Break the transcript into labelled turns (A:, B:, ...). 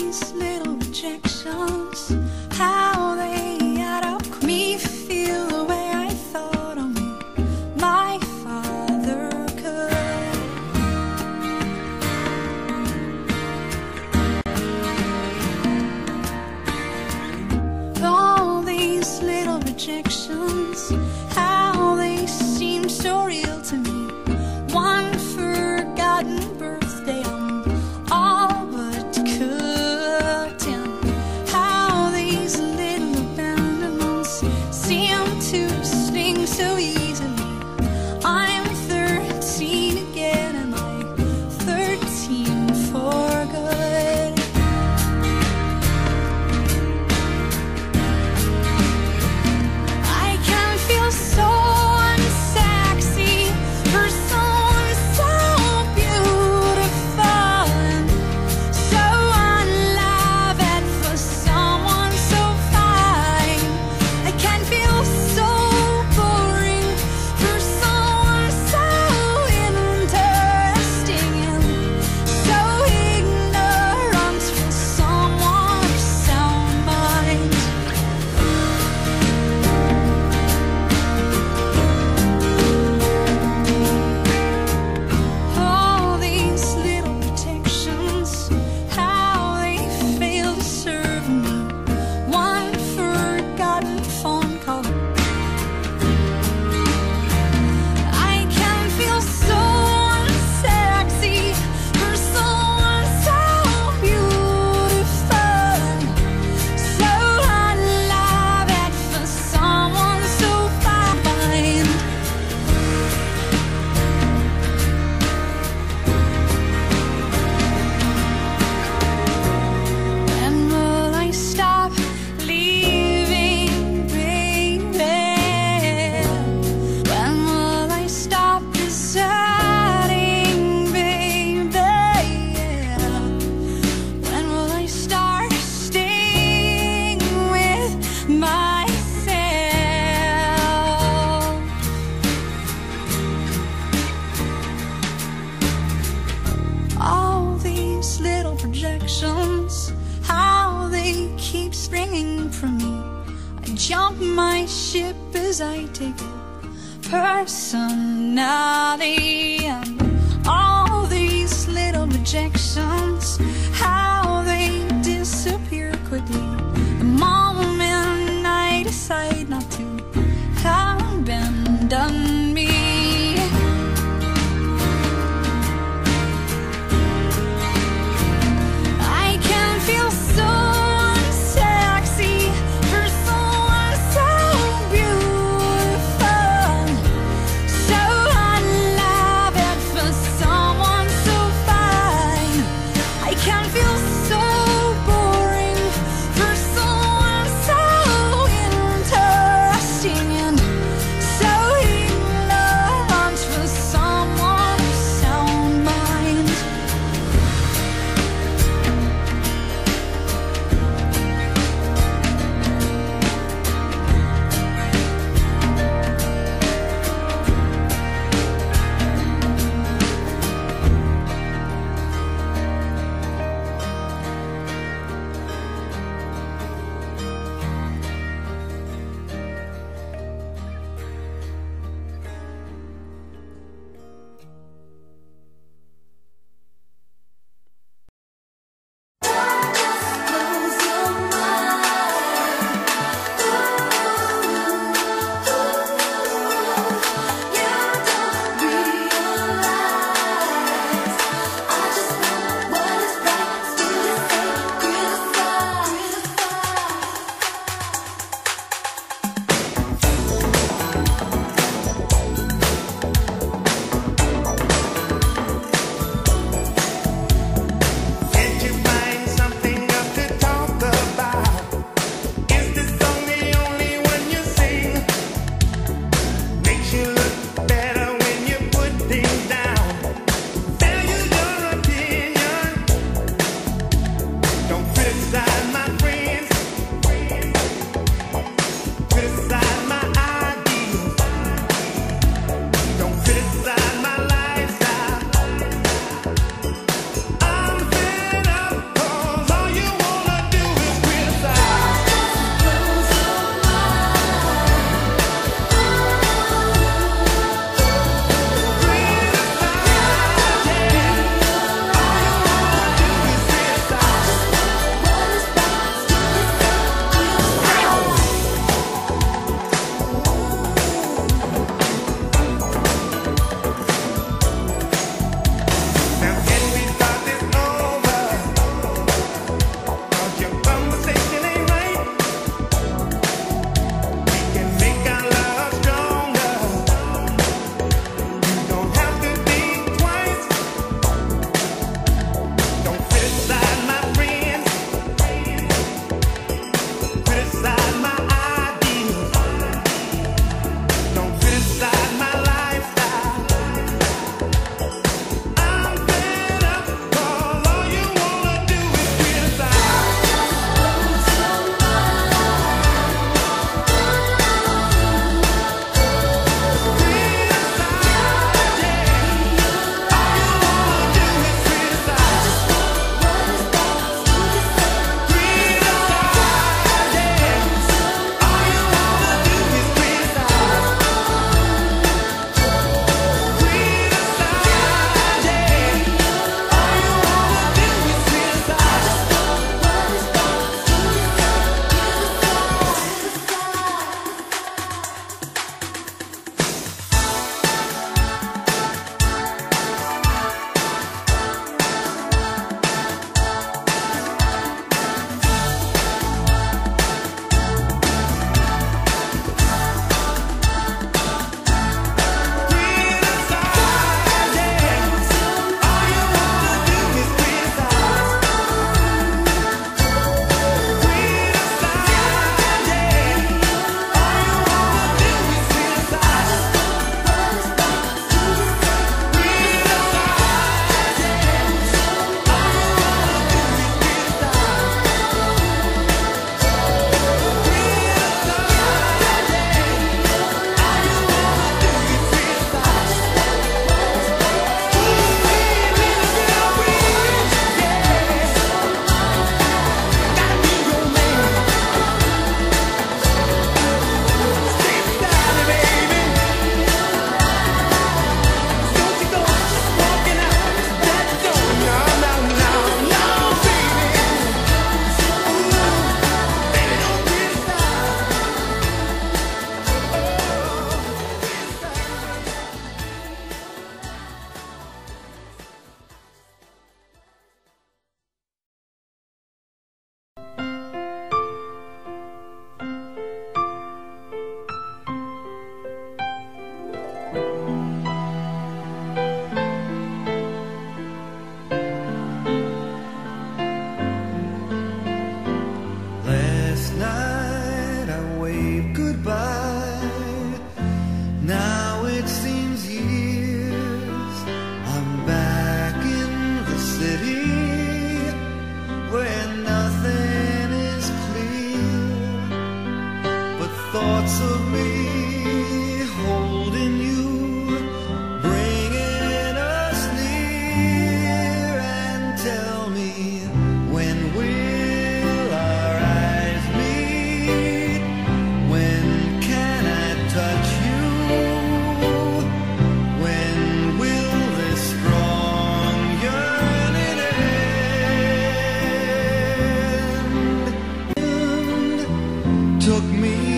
A: these little rejections, how they add up, me feel the way I thought only my father could. All these little rejections, how they seem so real to me. One forgotten birthday I'm all but cooked in. How these little abandonments seem to sting so easily. I'm 13 again, and I'm 13 for good. I can feel so unsexy for someone so beautiful, and so unloved for someone so fine. I can feel so boring for someone so interesting, and so ignorant for someone of sound mind. All these little protections, how they fail to serve me. One forgotten phone call. I can feel so unsexy for someone so beautiful, so unloved for someone so fine. When will I stop leaving, baby? When will I stop deserting, baby? When will I start staying with myself? All these little projections, how they keep springing from me. I jump my ship as I take it personality. And all these little rejections, how they disappear quickly the moment I decide not to abandon me. I can feel so unsexy for someone so beautiful, so unloved for someone so fine. I
B: thoughts of me holding you, bringing us near, and tell me, when will our eyes meet? When can I touch you? When will this strong yearning end? Took me